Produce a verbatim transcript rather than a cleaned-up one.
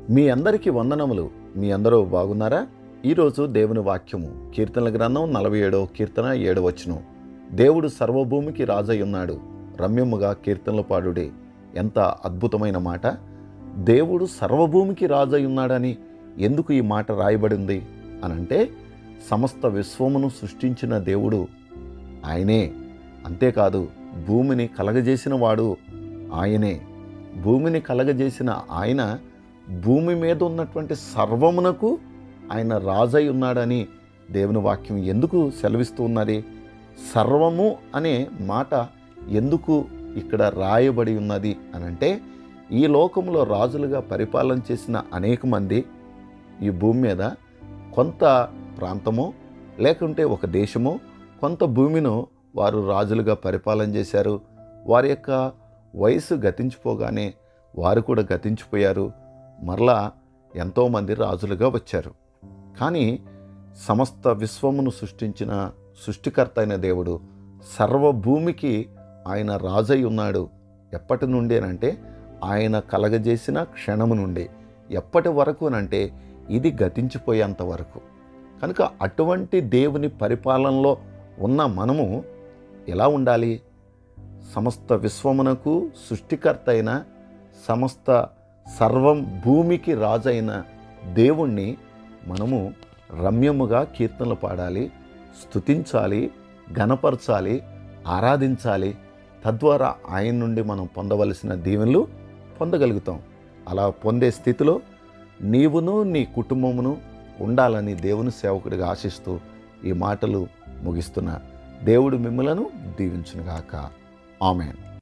మీ అందరికీ వందనములు. మీ అందరూ బాగున్నారా? ఈరోజు దేవుని వాక్యము కీర్తనల గ్రంథం నలభై ఏడవ కీర్తన ఏడవ వచనం. దేవుడు సర్వభూమికి రాజై ఉన్నాడు, రమ్యముగా కీర్తనలు పాడుడే. ఎంత అద్భుతమైన మాట! దేవుడు సర్వభూమికి రాజై ఉన్నాడని ఎందుకు ఈ మాట రాయబడింది అనంటే, సమస్త విశ్వమును సృష్టించిన దేవుడు ఆయనే. అంతేకాదు, భూమిని కలగజేసిన వాడు ఆయనే. భూమిని కలగజేసిన ఆయన భూమి మీద ఉన్నటువంటి సర్వమునకు ఆయన రాజై ఉన్నాడని దేవుని వాక్యం ఎందుకు సెలవిస్తూ ఉన్నది? సర్వము అనే మాట ఎందుకు ఇక్కడ రాయబడి ఉన్నది అనంటే, ఈ లోకంలో రాజులుగా పరిపాలన చేసిన అనేక మంది ఈ భూమి మీద కొంత ప్రాంతమో లేకుంటే ఒక దేశమో కొంత భూమిను వారు రాజులుగా పరిపాలన చేశారు. వారి యొక్క వయసు గతించిపోగానే వారు కూడా గతించిపోయారు. మరలా ఎంతోమంది రాజులుగా వచ్చారు. కానీ సమస్త విశ్వమును సృష్టించిన సృష్టికర్త అయిన దేవుడు సర్వభూమికి ఆయన రాజై ఉన్నాడు. ఎప్పటి నుండి అంటే, ఆయన కలగజేసిన క్షణము నుండి. ఎప్పటి వరకు అంటే, ఇది గతించిపోయేంత వరకు. కనుక అటువంటి దేవుని పరిపాలనలో ఉన్న మనము ఎలా ఉండాలి? సమస్త విశ్వమునకు సృష్టికర్త అయిన, సమస్త సర్వం భూమికి రాజైన దేవుణ్ణి మనము రమ్యముగా కీర్తనలు పాడాలి, స్తుతించాలి, ఘనపరచాలి, ఆరాధించాలి. తద్వారా ఆయన నుండి మనం పొందవలసిన దీవెనలు పొందగలుగుతాం. అలా పొందే స్థితిలో నీవును నీ కుటుంబమును ఉండాలని దేవుని సేవకుడిగా ఆశిస్తూ ఈ మాటలు ముగిస్తున్నా. దేవుడు మిమ్మలను దీవించునుగాక. ఆమేన్.